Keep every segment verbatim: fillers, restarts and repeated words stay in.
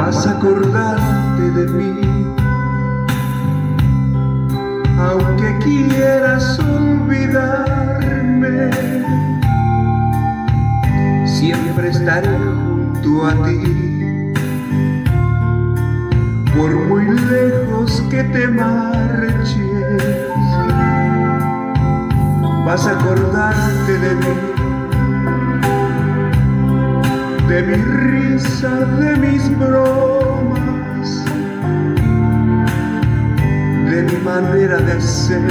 vas a acordarte de mí, aunque quieras olvidarme, siempre estaré junto a ti, por muy lejos que te marches. Vas a acordarte de mí, de mi risa, de mis bromas, de mi manera de ser,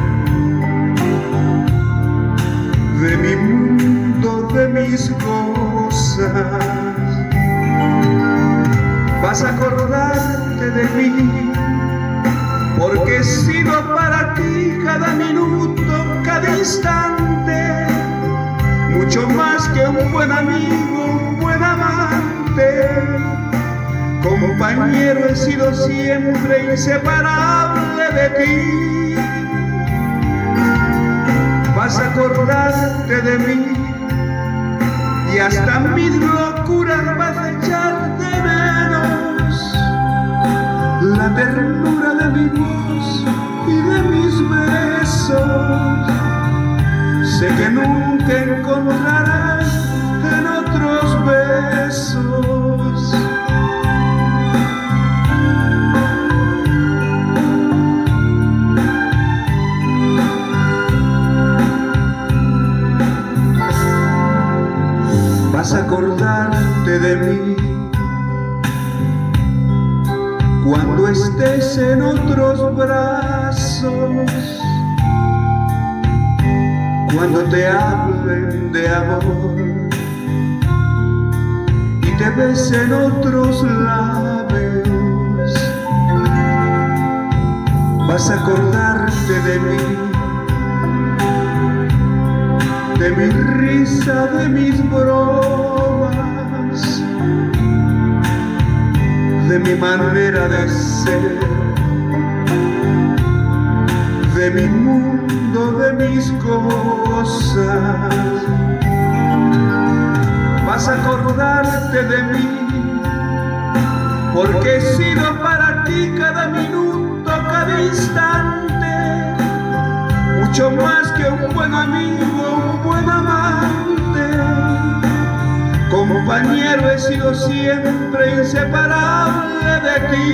de mi mundo, de mis cosas. Vas a acordarte de mí, porque he sido para ti cada minuto, cada instante, mucho más que un buen amigo, un buen amante. Compañero he sido siempre, inseparable de ti. Vas a acordarte de mí y hasta mis locuras vas a echar de menos la ternura de mi voz y de mis besos. Sé que nunca encontrarás en otros besos. Vas a acordarte de mí cuando estés en otros brazos, cuando te hablen de amor y te besen otros labios. Vas a acordarte de mí, de mi risa, de mis bromas, de mi manera de ser, de mi mundo, de mis cosas. Vas a acordarte de mí, porque he sido para ti cada minuto, cada instante, mucho más que un buen amigo, un buen amante. Compañero he sido siempre, inseparable de ti.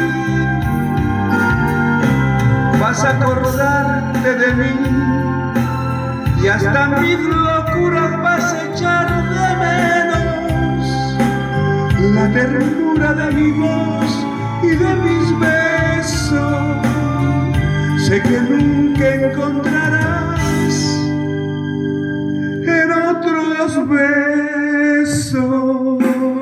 Vas a acordarte de mí y hasta mis locuras vas a echar de menos la ternura de mi voz y de mis besos. Sé que nunca encontrarás en otros besos.